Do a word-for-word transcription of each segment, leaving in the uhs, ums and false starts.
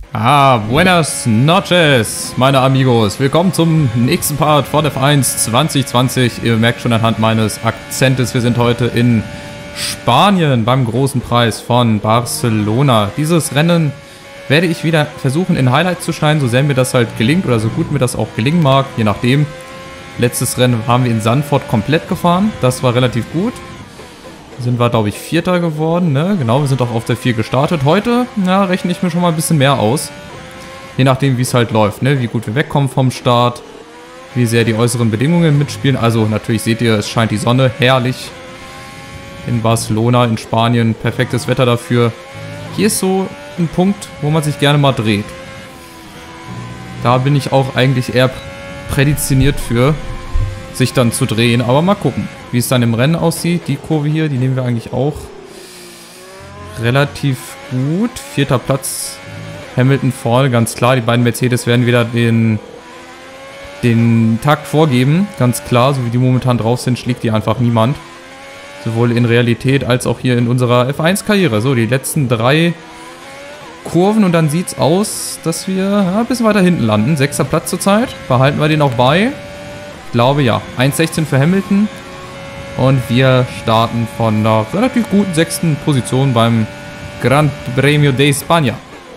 Ah, buenas noches, meine Amigos. Willkommen zum nächsten Part von F eins zwanzig zwanzig. Ihr merkt schon anhand meines Akzentes, wir sind heute in Spanien beim großen Preis von Barcelona. Dieses Rennen werde ich wieder versuchen in Highlights zu schneiden, so sehr mir das halt gelingt oder so gut mir das auch gelingen mag, je nachdem. Letztes Rennen haben wir in Zandvoort komplett gefahren, das war relativ gut. Sind wir, glaube ich, Vierter geworden, ne? Genau, wir sind auch auf der vier gestartet. Heute, ja, rechne ich mir schon mal ein bisschen mehr aus. Je nachdem, wie es halt läuft, ne? Wie gut wir wegkommen vom Start, wie sehr die äußeren Bedingungen mitspielen. Also, natürlich seht ihr, es scheint die Sonne, herrlich. In Barcelona, in Spanien, perfektes Wetter dafür. Hier ist so ein Punkt, wo man sich gerne mal dreht. Da bin ich auch eigentlich eher prädestiniert für, sich dann zu drehen, aber mal gucken, wie es dann im Rennen aussieht. Die Kurve hier, die nehmen wir eigentlich auch relativ gut. Vierter Platz, Hamilton vorne, ganz klar. Die beiden Mercedes werden wieder den, den Takt vorgeben, ganz klar. So wie die momentan drauf sind, schlägt die einfach niemand. Sowohl in Realität als auch hier in unserer F eins Karriere. So, die letzten drei Kurven und dann sieht es aus, dass wir ja, ein bisschen weiter hinten landen. Sechster Platz zurzeit, behalten wir den auch bei. Ich glaube ja, eins sechzehn für Hamilton und wir starten von einer relativ guten sechsten Position beim Gran Premio de España.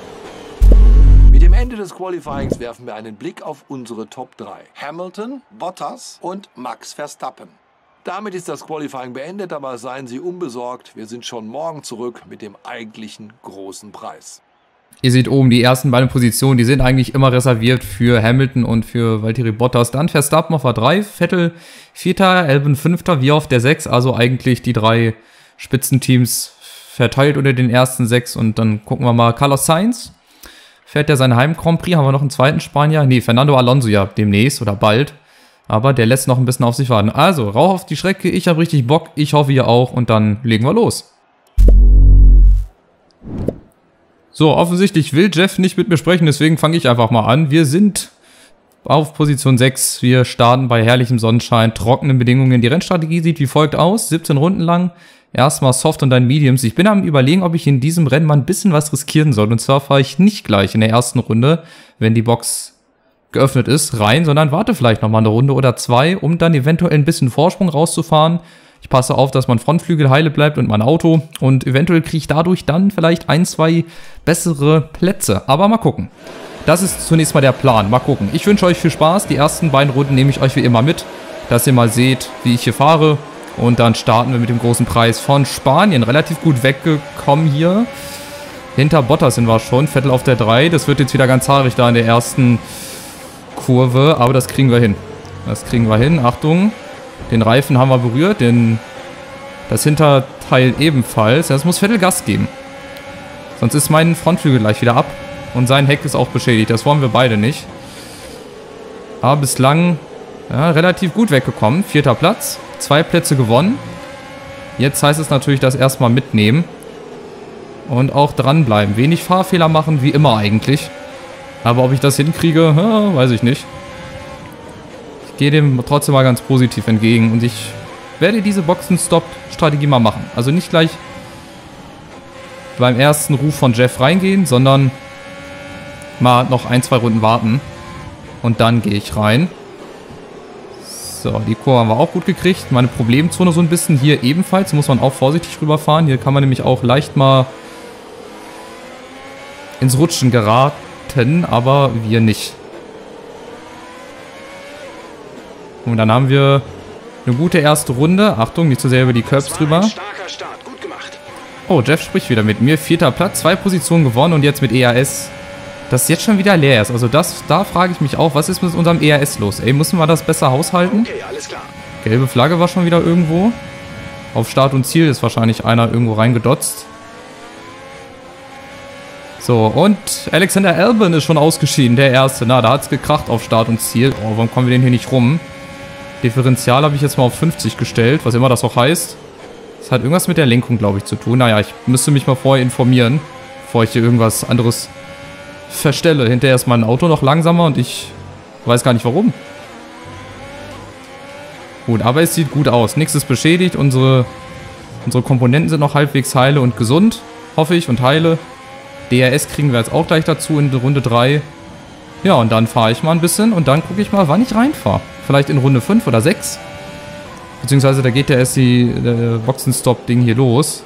Mit dem Ende des Qualifyings werfen wir einen Blick auf unsere Top drei. Hamilton, Bottas und Max Verstappen. Damit ist das Qualifying beendet, aber seien Sie unbesorgt, wir sind schon morgen zurück mit dem eigentlichen großen Preis. Ihr seht oben die ersten beiden Positionen, die sind eigentlich immer reserviert für Hamilton und für Valtteri Bottas. Dann Verstappen auf der drei, Vettel vierter, Albon fünfter, wir auf der sechs. Also eigentlich die drei Spitzenteams verteilt unter den ersten sechs. Und dann gucken wir mal, Carlos Sainz fährt ja sein Heim-Grand Prix. Haben wir noch einen zweiten Spanier? Nee, Fernando Alonso ja demnächst oder bald. Aber der lässt noch ein bisschen auf sich warten. Also, rauf auf die Strecke, ich habe richtig Bock, ich hoffe ihr auch. Und dann legen wir los. So, offensichtlich will Jeff nicht mit mir sprechen, deswegen fange ich einfach mal an. Wir sind auf Position sechs. Wir starten bei herrlichem Sonnenschein, trockenen Bedingungen. Die Rennstrategie sieht wie folgt aus. siebzehn Runden lang. Erstmal Soft und dann Mediums. Ich bin am Überlegen, ob ich in diesem Rennen mal ein bisschen was riskieren soll. Und zwar fahre ich nicht gleich in der ersten Runde, wenn die Box geöffnet ist, rein, sondern warte vielleicht nochmal eine Runde oder zwei, um dann eventuell ein bisschen Vorsprung rauszufahren. Ich passe auf, dass mein Frontflügel heile bleibt und mein Auto. Und eventuell kriege ich dadurch dann vielleicht ein, zwei bessere Plätze. Aber mal gucken. Das ist zunächst mal der Plan. Mal gucken. Ich wünsche euch viel Spaß. Die ersten beiden Runden nehme ich euch wie immer mit, dass ihr mal seht, wie ich hier fahre. Und dann starten wir mit dem großen Preis von Spanien. Relativ gut weggekommen hier. Hinter Bottas sind wir schon. Vettel auf der drei. Das wird jetzt wieder ganz haarig da in der ersten Kurve. Aber das kriegen wir hin. Das kriegen wir hin. Achtung. Den Reifen haben wir berührt, den, das Hinterteil ebenfalls. Das muss Vettel Gas geben. Sonst ist mein Frontflügel gleich wieder ab. Und sein Heck ist auch beschädigt. Das wollen wir beide nicht. Aber bislang ja, relativ gut weggekommen. Vierter Platz. Zwei Plätze gewonnen. Jetzt heißt es natürlich, das erstmal mitnehmen. Und auch dranbleiben. Wenig Fahrfehler machen, wie immer eigentlich. Aber ob ich das hinkriege, ja, weiß ich nicht. Ich gehe dem trotzdem mal ganz positiv entgegen und ich werde diese Boxen-Stop-Strategie mal machen. Also nicht gleich beim ersten Ruf von Jeff reingehen, sondern mal noch ein, zwei Runden warten und dann gehe ich rein. So, die Kurve haben wir auch gut gekriegt. Meine Problemzone so ein bisschen hier ebenfalls, muss man auch vorsichtig rüberfahren. Hier kann man nämlich auch leicht mal ins Rutschen geraten, aber wir nicht. Und dann haben wir eine gute erste Runde. Achtung, nicht zu sehr über die Curbs drüber. Oh, Jeff spricht wieder mit mir. Vierter Platz, zwei Positionen gewonnen und jetzt mit E A S. Das jetzt schon wieder leer ist. Also das, da frage ich mich auch, was ist mit unserem E A S los? Ey, müssen wir das besser haushalten? Okay, alles klar. Gelbe Flagge war schon wieder irgendwo. Auf Start und Ziel ist wahrscheinlich einer irgendwo reingedotzt. So, und Alexander Albon ist schon ausgeschieden, der Erste. Na, da hat es gekracht auf Start und Ziel. Oh, warum kommen wir denn hier nicht rum? Differential habe ich jetzt mal auf fünfzig gestellt, was immer das auch heißt. Das hat irgendwas mit der Lenkung, glaube ich, zu tun. Naja, ich müsste mich mal vorher informieren, bevor ich hier irgendwas anderes verstelle. Hinterher ist mein Auto noch langsamer und ich weiß gar nicht warum. Gut, aber es sieht gut aus. Nichts ist beschädigt. Unsere, unsere Komponenten sind noch halbwegs heile und gesund, hoffe ich, und heile. D R S kriegen wir jetzt auch gleich dazu in Runde drei. Ja, und dann fahre ich mal ein bisschen und dann gucke ich mal, wann ich reinfahre. Vielleicht in Runde fünf oder sechs. Beziehungsweise da geht ja erst die äh, Boxenstopp-Ding hier los.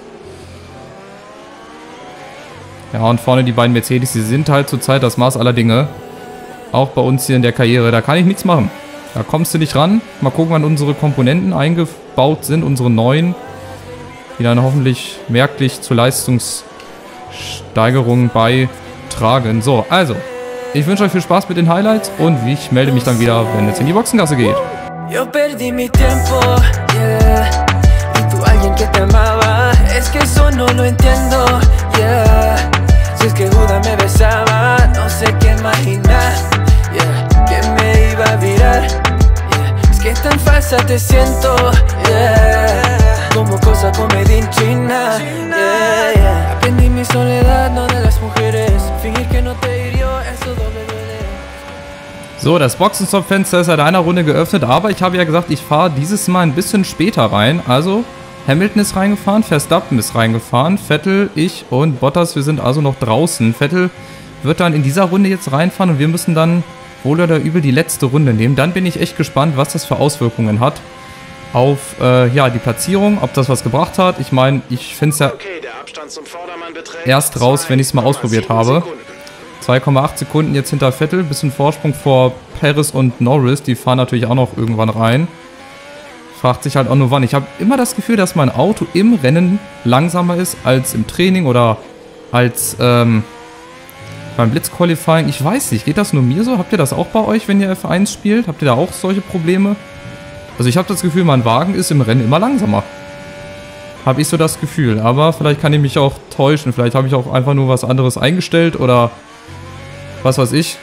Ja, und vorne die beiden Mercedes, die sind halt zurzeit das Maß aller Dinge. Auch bei uns hier in der Karriere, da kann ich nichts machen. Da kommst du nicht ran. Mal gucken, wann unsere Komponenten eingebaut sind, unsere neuen. Die dann hoffentlich merklich zur Leistungssteigerung beitragen. So, also, ich wünsche euch viel Spaß mit den Highlights und ich melde mich dann wieder, wenn es in die Boxengasse geht. Yo perdí mi tiempo, yeah. Y tú alguien que te amaba, es que eso no lo entiendo, yeah. Si es que Judas me besaba, no sé qué imaginar, yeah. Que me iba a virar, yeah. Es que tan falsa te siento, yeah. Como cosa comedia en China, yeah, yeah. Aprendí mi soledad, no de las mujeres. Fingir que no te hirió, eso doble duele. So, das Boxenstopp-Fenster ist seit einer Runde geöffnet, aber ich habe ja gesagt, ich fahre dieses Mal ein bisschen später rein. Also, Hamilton ist reingefahren, Verstappen ist reingefahren, Vettel, ich und Bottas, wir sind also noch draußen. Vettel wird dann in dieser Runde jetzt reinfahren und wir müssen dann wohl oder übel die letzte Runde nehmen. Dann bin ich echt gespannt, was das für Auswirkungen hat auf äh, ja, die Platzierung, ob das was gebracht hat. Ich meine, ich finde es ja okay, der Abstand zum Vordermann beträgt erst raus, wenn ich es mal ausprobiert habe. zwei Komma acht Sekunden jetzt hinter Vettel, bisschen Vorsprung vor Perez und Norris, die fahren natürlich auch noch irgendwann rein. Fragt sich halt auch nur wann. Ich habe immer das Gefühl, dass mein Auto im Rennen langsamer ist als im Training oder als ähm, beim Blitzqualifying. Ich weiß nicht, geht das nur mir so? Habt ihr das auch bei euch, wenn ihr F eins spielt? Habt ihr da auch solche Probleme? Also ich habe das Gefühl, mein Wagen ist im Rennen immer langsamer. Habe ich so das Gefühl. Aber vielleicht kann ich mich auch täuschen. Vielleicht habe ich auch einfach nur was anderes eingestellt oder was weiß ich.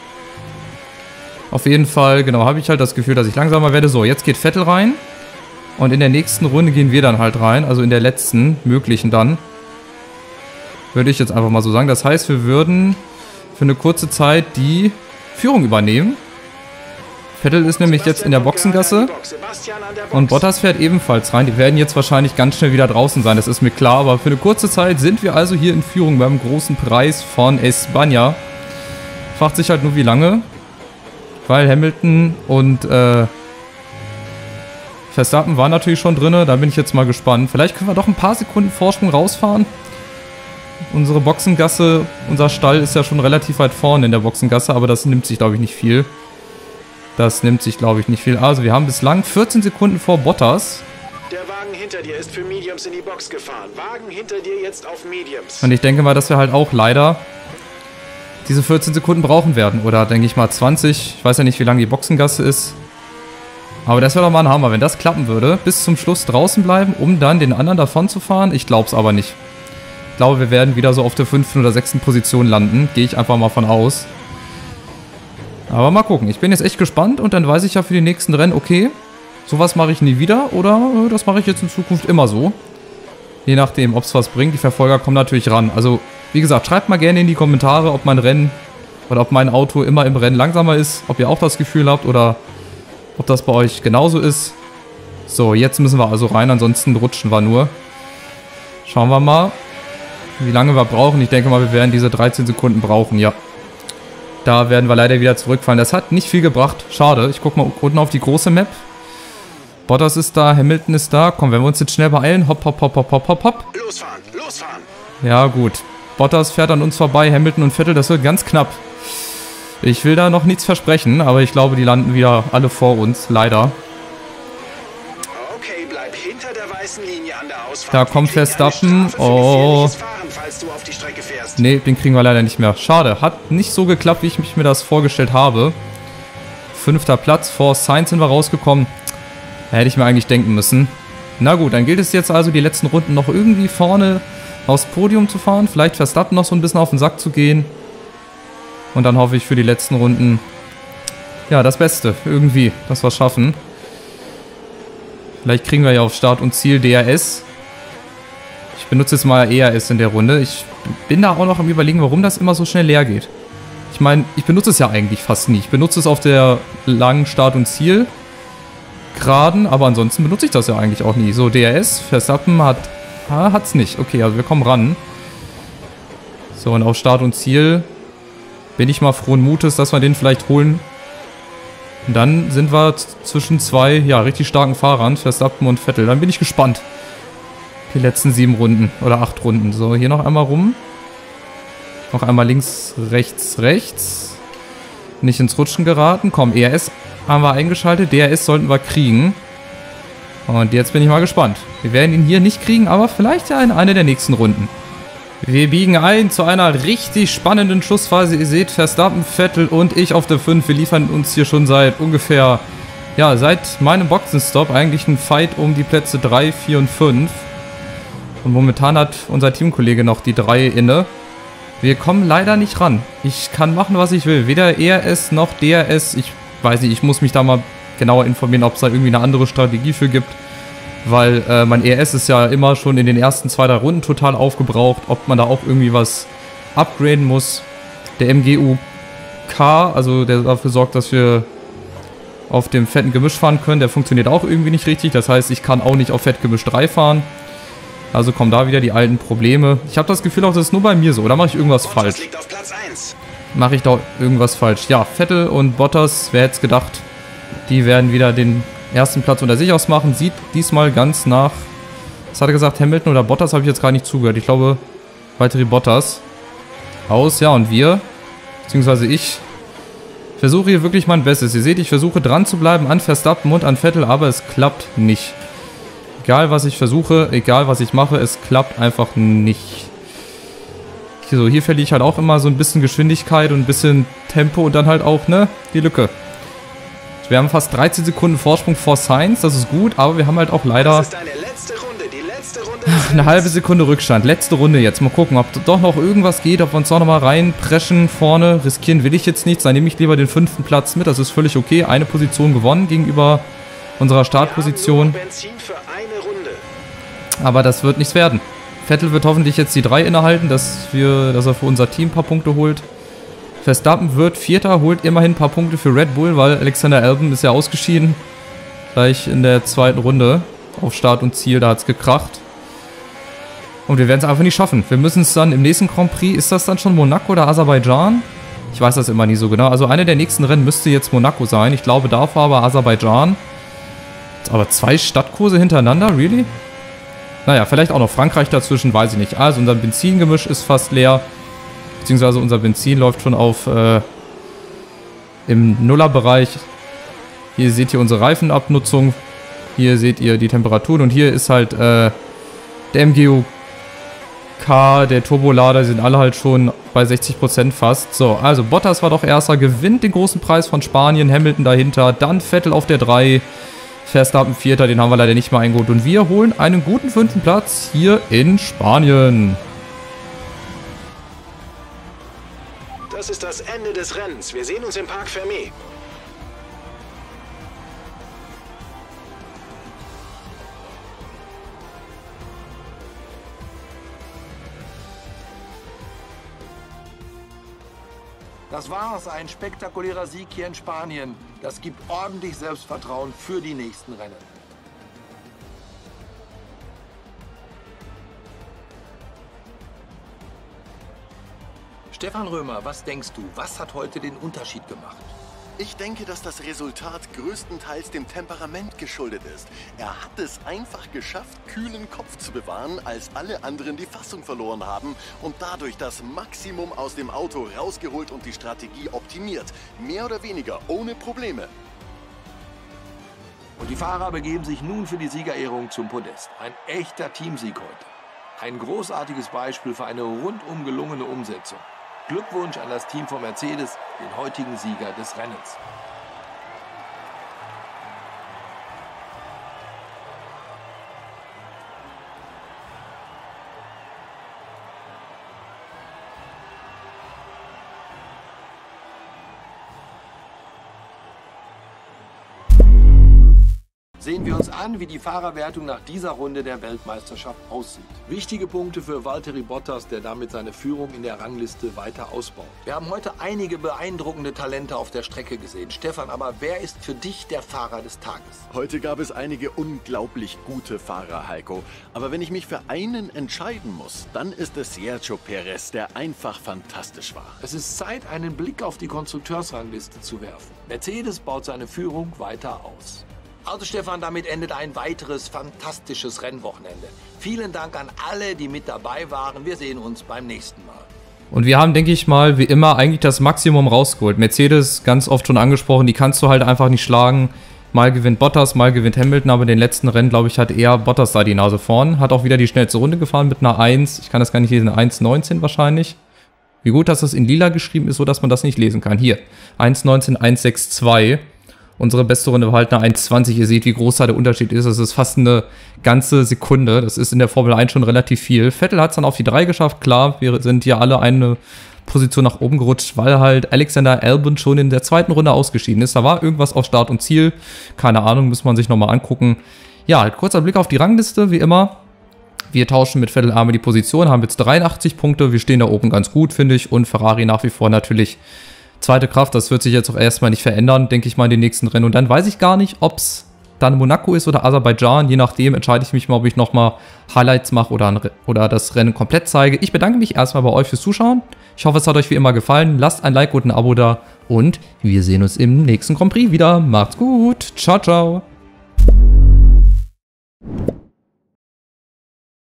Auf jeden Fall, genau, habe ich halt das Gefühl, dass ich langsamer werde. So, jetzt geht Vettel rein. Und in der nächsten Runde gehen wir dann halt rein. Also in der letzten, möglichen dann. Würde ich jetzt einfach mal so sagen. Das heißt, wir würden für eine kurze Zeit die Führung übernehmen. Vettel ist nämlich jetzt in der Boxengasse. Und Bottas fährt ebenfalls rein. Die werden jetzt wahrscheinlich ganz schnell wieder draußen sein. Das ist mir klar. Aber für eine kurze Zeit sind wir also hier in Führung beim großen Preis von España. Fragt sich halt nur, wie lange. Weil Hamilton und äh, Verstappen waren natürlich schon drin. Da bin ich jetzt mal gespannt. Vielleicht können wir doch ein paar Sekunden Vorsprung rausfahren. Unsere Boxengasse, unser Stall ist ja schon relativ weit vorne in der Boxengasse. Aber das nimmt sich, glaube ich, nicht viel. Das nimmt sich, glaube ich, nicht viel. Also, wir haben bislang vierzehn Sekunden vor Bottas. Der Wagen hinter dir ist für Mediums in die Box gefahren. Wagen hinter dir jetzt auf Mediums. Und ich denke mal, dass wir halt auch leider diese vierzehn Sekunden brauchen werden. Oder denke ich mal zwanzig. Ich weiß ja nicht, wie lange die Boxengasse ist. Aber das wäre doch mal ein Hammer, wenn das klappen würde. Bis zum Schluss draußen bleiben, um dann den anderen davon zu fahren. Ich glaube es aber nicht. Ich glaube, wir werden wieder so auf der fünften oder sechsten Position landen. Gehe ich einfach mal von aus. Aber mal gucken. Ich bin jetzt echt gespannt und dann weiß ich ja für die nächsten Rennen, okay, sowas mache ich nie wieder oder äh, das mache ich jetzt in Zukunft immer so. Je nachdem, ob es was bringt. Die Verfolger kommen natürlich ran. Also, wie gesagt, schreibt mal gerne in die Kommentare, ob mein Rennen oder ob mein Auto immer im Rennen langsamer ist. Ob ihr auch das Gefühl habt oder ob das bei euch genauso ist. So, jetzt müssen wir also rein, ansonsten rutschen wir nur. Schauen wir mal, wie lange wir brauchen. Ich denke mal, wir werden diese dreizehn Sekunden brauchen, ja. Da werden wir leider wieder zurückfallen. Das hat nicht viel gebracht. Schade. Ich gucke mal unten auf die große Map. Bottas ist da, Hamilton ist da. Komm, wenn wir uns jetzt schnell beeilen. Hopp, hopp, hopp, hopp, hopp, hopp, hopp. Losfahren, losfahren. Ja, gut. Bottas fährt an uns vorbei. Hamilton und Vettel, das wird ganz knapp. Ich will da noch nichts versprechen, aber ich glaube, die landen wieder alle vor uns. Leider. Okay, bleib hinter der weißen Linie an der Ausfahrt. Da kommt Verstappen. Oh. Nee, den kriegen wir leider nicht mehr. Schade. Hat nicht so geklappt, wie ich mir das vorgestellt habe. Fünfter Platz. Vor Sainz sind wir rausgekommen. Da hätte ich mir eigentlich denken müssen. Na gut, dann gilt es jetzt also, die letzten Runden noch irgendwie vorne aufs Podium zu fahren. Vielleicht Verstappen noch so ein bisschen auf den Sack zu gehen. Und dann hoffe ich für die letzten Runden, ja, das Beste. Irgendwie, dass wir es schaffen. Vielleicht kriegen wir ja auf Start und Ziel D R S. Ich benutze jetzt mal E R S in der Runde. Ich bin da auch noch am Überlegen, warum das immer so schnell leer geht. Ich meine, ich benutze es ja eigentlich fast nie. Ich benutze es auf der langen Start- und Ziel. Geraden, aber ansonsten benutze ich das ja eigentlich auch nie. So, D R S, Verstappen hat... Ah, hat's nicht. Okay, also wir kommen ran. So, und auf Start und Ziel bin ich mal frohen Mutes, dass wir den vielleicht holen. Und dann sind wir zwischen zwei, ja, richtig starken Fahrern, Verstappen und Vettel. Dann bin ich gespannt. Die letzten sieben Runden oder acht Runden. So, hier noch einmal rum. Noch einmal links, rechts, rechts. Nicht ins Rutschen geraten. Komm, E R S haben wir eingeschaltet. D R S sollten wir kriegen. Und jetzt bin ich mal gespannt. Wir werden ihn hier nicht kriegen, aber vielleicht ja in einer der nächsten Runden. Wir biegen ein zu einer richtig spannenden Schussphase. Ihr seht Verstappen, Vettel und ich auf der fünf. Wir liefern uns hier schon seit ungefähr, ja, seit meinem Boxenstopp eigentlich einen Fight um die Plätze drei, vier und fünf. Und momentan hat unser Teamkollege noch die drei inne. Wir kommen leider nicht ran. Ich kann machen, was ich will. Weder E R S noch D R S. Ich weiß nicht, ich muss mich da mal genauer informieren, ob es da irgendwie eine andere Strategie für gibt. Weil äh, mein E R S ist ja immer schon in den ersten zwei, drei Runden total aufgebraucht. Ob man da auch irgendwie was upgraden muss. Der M G U K, also der dafür sorgt, dass wir auf dem fetten Gemisch fahren können, der funktioniert auch irgendwie nicht richtig. Das heißt, ich kann auch nicht auf Fettgemisch drei fahren. Also kommen da wieder die alten Probleme. Ich habe das Gefühl auch, das ist nur bei mir so. Oder mache ich irgendwas falsch? Mache ich da irgendwas falsch? Ja, Vettel und Bottas, wer hätte es gedacht, die werden wieder den ersten Platz unter sich ausmachen. Sieht diesmal ganz nach, was hat er gesagt, Hamilton oder Bottas, habe ich jetzt gar nicht zugehört. Ich glaube, Valtteri Bottas aus. Ja, und wir, beziehungsweise ich, versuche hier wirklich mein Bestes. Ihr seht, ich versuche dran zu bleiben an Verstappen und an Vettel, aber es klappt nicht. Egal, was ich versuche, egal, was ich mache, es klappt einfach nicht. So, hier verliere ich halt auch immer so ein bisschen Geschwindigkeit und ein bisschen Tempo und dann halt auch, ne, die Lücke. Wir haben fast dreizehn Sekunden Vorsprung vor Sainz, das ist gut, aber wir haben halt auch leider Das ist deine letzte Runde, die letzte Runde eine halbe Sekunde Rückstand. Letzte Runde jetzt. Mal gucken, ob doch noch irgendwas geht, ob wir uns doch nochmal reinpreschen vorne. Riskieren will ich jetzt nichts, dann nehme ich lieber den fünften Platz mit, das ist völlig okay. Eine Position gewonnen gegenüber unserer Startposition. Benzin für eine Runde. Aber das wird nichts werden. Vettel wird hoffentlich jetzt die drei innehalten, dass, wir, dass er für unser Team ein paar Punkte holt. Verstappen wird Vierter, holt immerhin ein paar Punkte für Red Bull, weil Alexander Albon ist ja ausgeschieden. Gleich in der zweiten Runde auf Start und Ziel, da hat es gekracht. Und wir werden es einfach nicht schaffen. Wir müssen es dann im nächsten Grand Prix, ist das dann schon Monaco oder Aserbaidschan? Ich weiß das immer nie so genau. Also eine der nächsten Rennen müsste jetzt Monaco sein. Ich glaube davor aber Aserbaidschan. Aber zwei Stadtkurse hintereinander, really? Naja, vielleicht auch noch Frankreich dazwischen, weiß ich nicht. Also unser Benzingemisch ist fast leer. Beziehungsweise unser Benzin läuft schon auf äh, im Nullerbereich. Hier seht ihr unsere Reifenabnutzung. Hier seht ihr die Temperaturen. Und hier ist halt äh, der M G U K, der Turbolader, die sind alle halt schon bei sechzig Prozent fast. So, also Bottas war doch Erster, gewinnt den großen Preis von Spanien. Hamilton dahinter, dann Vettel auf der drei. Verstappen Vierter, den haben wir leider nicht mehr eingeholt. Und wir holen einen guten fünften Platz hier in Spanien. Das ist das Ende des Rennens. Wir sehen uns im Parc Fermé. Das war's, ein spektakulärer Sieg hier in Spanien. Das gibt ordentlich Selbstvertrauen für die nächsten Rennen. Stefan Römer, was denkst du, was hat heute den Unterschied gemacht? Ich denke, dass das Resultat größtenteils dem Temperament geschuldet ist. Er hat es einfach geschafft, kühlen Kopf zu bewahren, als alle anderen die Fassung verloren haben und dadurch das Maximum aus dem Auto rausgeholt und die Strategie optimiert. Mehr oder weniger ohne Probleme. Und die Fahrer begeben sich nun für die Siegerehrung zum Podest. Ein echter Teamsieg heute. Ein großartiges Beispiel für eine rundum gelungene Umsetzung. Glückwunsch an das Team von Mercedes, den heutigen Sieger des Rennens. Sehen wir uns an, wie die Fahrerwertung nach dieser Runde der Weltmeisterschaft aussieht. Wichtige Punkte für Valtteri Bottas, der damit seine Führung in der Rangliste weiter ausbaut. Wir haben heute einige beeindruckende Talente auf der Strecke gesehen. Stefan, aber wer ist für dich der Fahrer des Tages? Heute gab es einige unglaublich gute Fahrer, Heiko. Aber wenn ich mich für einen entscheiden muss, dann ist es Sergio Perez, der einfach fantastisch war. Es ist Zeit, einen Blick auf die Konstrukteursrangliste zu werfen. Mercedes baut seine Führung weiter aus. Also Stefan, damit endet ein weiteres fantastisches Rennwochenende. Vielen Dank an alle, die mit dabei waren. Wir sehen uns beim nächsten Mal. Und wir haben, denke ich mal, wie immer eigentlich das Maximum rausgeholt. Mercedes, ganz oft schon angesprochen, die kannst du halt einfach nicht schlagen. Mal gewinnt Bottas, mal gewinnt Hamilton, aber in den letzten Rennen, glaube ich, hat eher Bottas da die Nase vorn. Hat auch wieder die schnellste Runde gefahren mit einer eins, ich kann das gar nicht lesen, eins neunzehn wahrscheinlich. Wie gut, dass das in lila geschrieben ist, so dass man das nicht lesen kann. Hier, eins neunzehn eins sechs zwei. Unsere beste Runde war halt eine eins zwanzig. Ihr seht, wie groß da der Unterschied ist. Das ist fast eine ganze Sekunde. Das ist in der Formel eins schon relativ viel. Vettel hat es dann auf die drei geschafft. Klar, wir sind ja alle eine Position nach oben gerutscht, weil halt Alexander Albon schon in der zweiten Runde ausgeschieden ist. Da war irgendwas auf Start und Ziel. Keine Ahnung, muss man sich nochmal angucken. Ja, kurzer Blick auf die Rangliste, wie immer. Wir tauschen mit Vettel einmal die Position, haben jetzt dreiundachtzig Punkte. Wir stehen da oben ganz gut, finde ich. Und Ferrari nach wie vor natürlich zweite Kraft. Das wird sich jetzt auch erstmal nicht verändern, denke ich mal, in den nächsten Rennen. Und dann weiß ich gar nicht, ob es dann Monaco ist oder Aserbaidschan. Je nachdem entscheide ich mich mal, ob ich nochmal Highlights mache oder, oder das Rennen komplett zeige. Ich bedanke mich erstmal bei euch fürs Zuschauen. Ich hoffe, es hat euch wie immer gefallen. Lasst ein Like und ein Abo da. Und wir sehen uns im nächsten Grand Prix wieder. Macht's gut. Ciao, ciao.